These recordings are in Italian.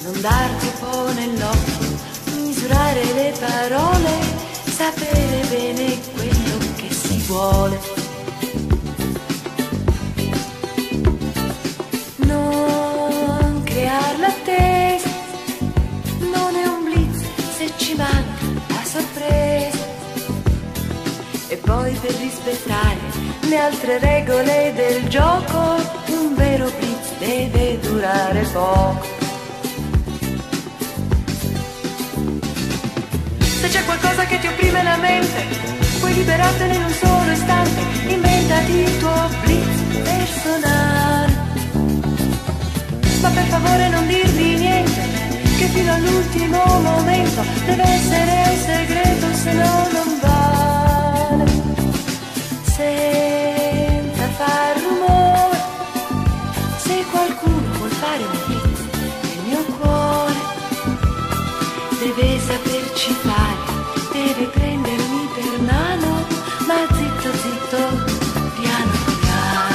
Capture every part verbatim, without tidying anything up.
non darti po' nell'occhio, misurare le parole, sapere bene quello che si vuole. Non creare l'attesa, non è un blitz se ci manca la sorpresa. E poi per rispettare le altre regole del gioco, un vero blitz deve durare poco. Se c'è qualcosa che ti opprime la mente, puoi liberartene in un solo istante. Inventati il tuo blitz personale. Ma per favore non dirmi niente, che fino all'ultimo momento deve essere un segreto, se no non vale. Senza far rumore, se qualcuno vuol fare un blitz nel mio cuore, deve saperci fare, deve prendermi per mano, ma zitto zitto, piano piano.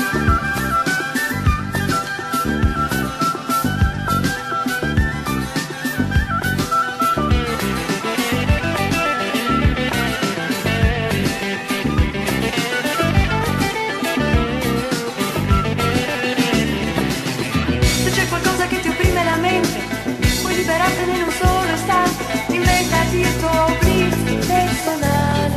Se c'è qualcosa che ti opprime la mente, puoi liberartene in un solo istante. Inventati il tuo blitz personale.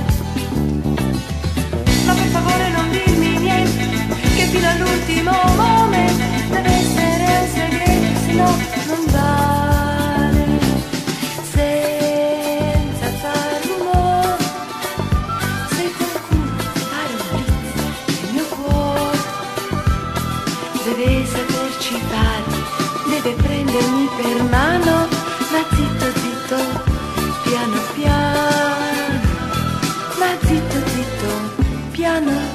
Ma per favore non dirmi niente, che fino all'ultimo momento deve essere un segreto, se no non vale. Senza far rumore, se qualcuno vuole fare un blitz nel mio cuore, deve saperci fare, deve prendermi per mano, ma zitto zitto, piano piano, ma zitto zitto, piano